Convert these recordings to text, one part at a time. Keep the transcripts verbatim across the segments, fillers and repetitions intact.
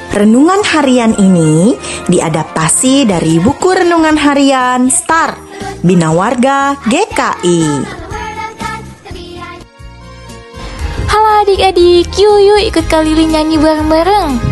Renungan harian ini diadaptasi dari buku renungan harian Star Bina Warga G K I. Halo adik-adik, yuk yuk ikut Kak Lili nyanyi bareng-bareng.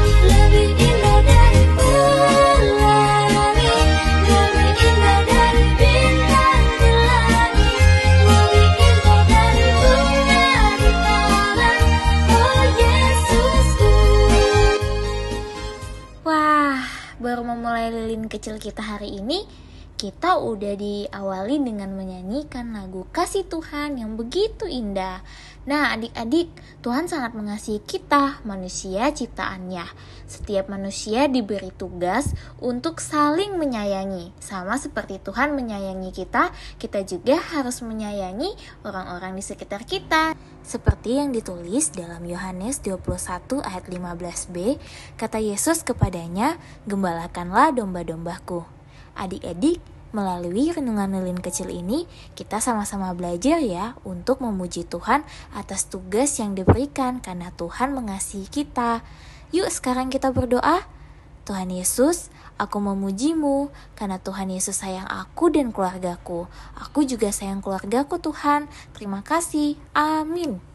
Wah, baru memulai lilin kecil kita hari ini, kita udah diawali dengan menyanyikan lagu Kasih Tuhan yang begitu indah. Nah adik-adik, Tuhan sangat mengasihi kita, manusia ciptaannya. Setiap manusia diberi tugas untuk saling menyayangi. Sama seperti Tuhan menyayangi kita, kita juga harus menyayangi orang-orang di sekitar kita. Seperti yang ditulis dalam Yohanes dua puluh satu ayat lima belas b, kata Yesus kepadanya, "Gembalakanlah domba-dombaku." Adik-adik, melalui renungan lilin kecil ini, kita sama-sama belajar ya untuk memuji Tuhan atas tugas yang diberikan karena Tuhan mengasihi kita. Yuk sekarang kita berdoa. Tuhan Yesus, aku memuji-Mu karena Tuhan Yesus sayang aku dan keluargaku. Aku juga sayang keluargaku Tuhan. Terima kasih. Amin.